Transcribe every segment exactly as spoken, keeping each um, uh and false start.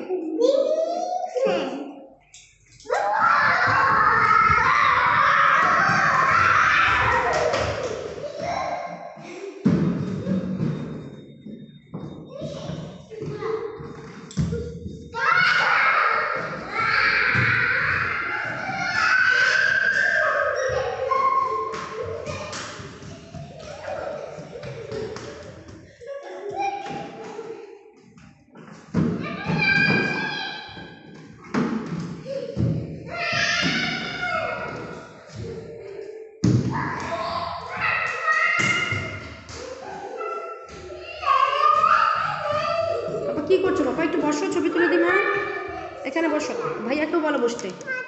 কি করছো বাবা? একটু বসো, ছবি তুলে দিই মা। এখানে বসো, ভাইয়াকেও বলো বসতে।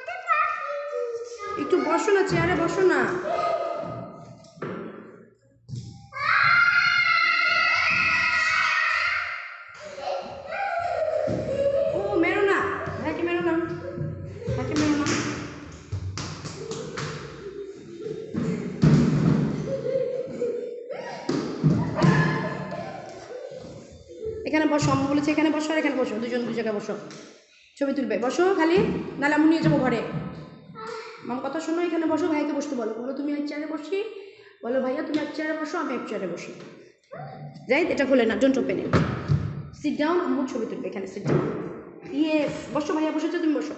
একটু বসো না, চেয়ারে বসো না। ও মেরো না, ভাইকে মেরো না, ভাইকে মেরো না। এখানে বসো, আমি বলেছি এখানে বসো, আর এখানে বসো, দুজন দু জায়গায় বসো, ছবি তুলবে। বসো খালি, নাহলে আমি নিয়ে যাবো ঘরে। মাম কথা শোনো, এখানে বসো, ভাইকে বসতে বলো। বলো তুমি এক চেয়ারে বসি, বলো ভাইয়া তুমি এক চেয়ারে বসো, আমি এক চেয়ারে বসি। যাই, এটা খুলে না, don't open it. Sit down, আম্মুর ছবি তুলবে এখানে, সিট ডাউন। ইয়েস, বসো ভাইয়া, বসেছো তুমি, বসো।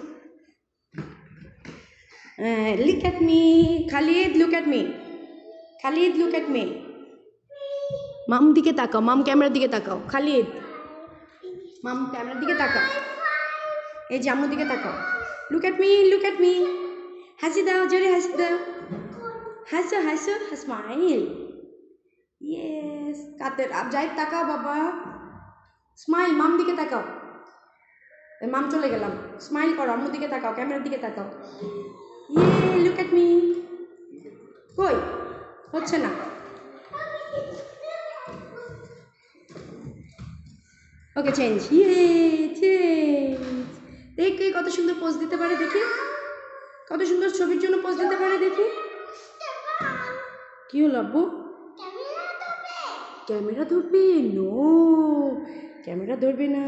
Look at me Khalid, look at me Khalid, look at me. Mom দিকে তাকাও, মাম ক্যামেরার দিকে তাকাও। খালিদ, মাম ক্যামেরার দিকে তাকাও। এই যে আম্মুর দিকে তাকাও। Look at me, look at me. হাসি দাও, জোরে হাসি দাও। হাসো হাসো, স্মাইল। ইয়েস, কাতের আপ যাই, তাকাও বাবা, স্মাইল। মাম দিকে তাকাও, মাম চলে গেলাম। স্মাইল করো, আম্মুর দিকে তাকাও, ক্যামেরার দিকে তাকাও। ইয়ে, লুক অ্যাট মি। কই হচ্ছে না? Okay, change. ইয়ে, চেঞ্জ। দেখি কত সুন্দর পোজ দিতে পারে, দেখি কত সুন্দর ছবির জন্য পোজ দিতে পারে, দেখি। কি হলো আব্বু? ক্যামেরা ধরবে? নো, ক্যামেরা ধরবে না।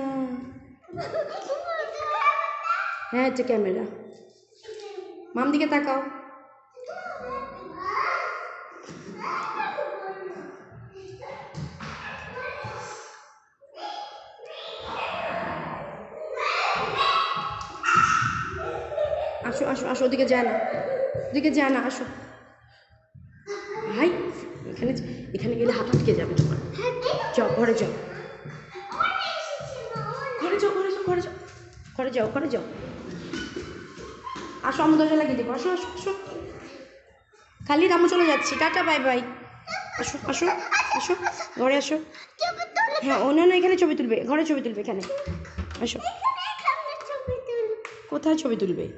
হ্যাঁ, এটা ক্যামেরা। মাম দিকে তাকাও। আসো আসো আসো, ওদিকে যায় না, ওদিকে যায় না, আসো ভাই। এখানে এখানে গেলে হাত আটকে যাবে তোমার। যাও ঘরে যাও, ঘরে যাও, ঘরে যাও, ঘরে যাও, ঘরে যাও, ঘরে যাও। আসো, আমি দরজা লাগিয়ে দেবো। আসো আসো আসো। খালিদ, আমি চলে যাচ্ছি, টাটা, বাই বাই। আসো আসো আসো, ঘরে আসো। হ্যাঁ, ও না না, এখানে ছবি তুলবে, ঘরে ছবি তুলবে, এখানে আসো। কোথায় ছবি তুলবে?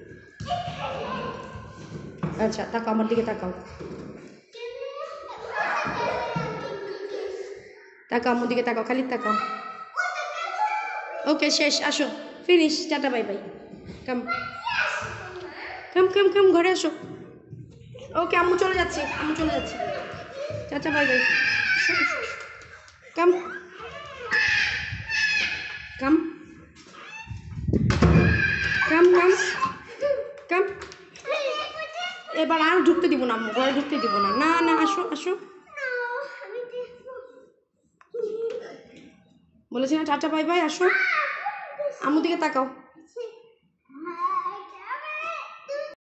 আচ্ছা, তাকাও, আমার দিকে তাকাও, তাকাও, আমার দিকে তাকাও, খালিদ তাকাও। ওকে, শেষ, আসো, finish, tata, bye bye. Come come come come, ঘরে আসো। ওকে, আম্মু চলে যাচ্ছে, আম্মু চলে যাচ্ছে, tata, bye bye. Come come come come come. এবার আর ঢুকতে দিব না আম্মু, ঘরে ঢুকতে দিব না। না না, আসো আসো, বলেছি না টাটা বাই বাই। আসো, আম্মু দিকে তাকাও।